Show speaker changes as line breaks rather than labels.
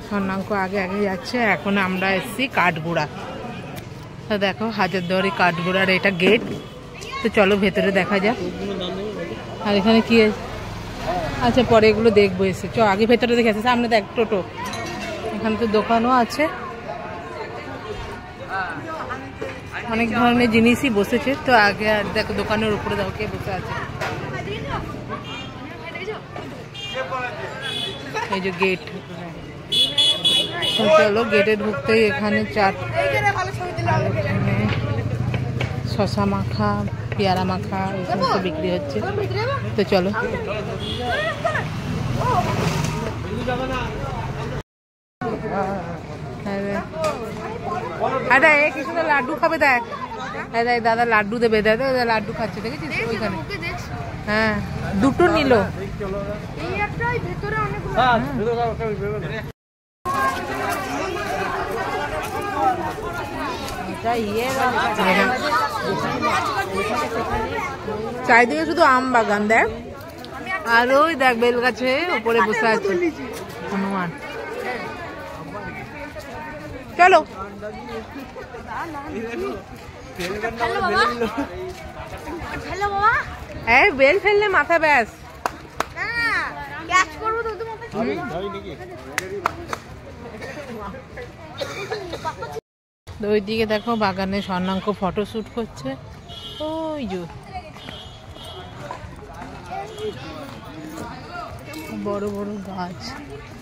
স্বর্ণাঙ্ক আগে আগে যাচ্ছে। এখন আমরা এসেছি কাঠগোড়া। তো দেখো হাজারদুয়ারি কাঠগোড়ার এটা গেট। তো চলো ভেতরে দেখা যাক। আর এখানে কি আছে? আচ্ছা পরে এগুলো দেখবো এসে। চ আগে ভেতরে দেখে আসে। সামনে দেখ টোটো, এখানে তো দোকানও আছে, অনেক ধরনের জিনিসই বসেছে। তো আগে আর দেখো দোকানের উপরে দেখো কে বসে আছে। এই যে গেট। চলো গেটে ঢুকতেই এখানে চাট, এখানে শশা মাখা, পেয়ারা মাখা এই সমস্ত বিক্রি হচ্ছে। তো চলো। আরে কি সুন্দর লাড্ডু খাবে দেখ। দেখ দাদা লাড্ডু দেবে, দাদা লাড্ডু খাচ্ছে দেখেছিস ওইখানে। হ্যাঁ দুটো নিল। চারিদিকে শুধু আম বাগান দেখ। আর ওই দেখ বেল গাছে উপরে বসে আছে হনুমান। চলো বেল ফেললে মাথা ব্যাস। ওইদিকে দেখো বাগানে স্বর্ণাঙ্ক ফটো শুট করছে। ওই যে বড় বড় গাছ।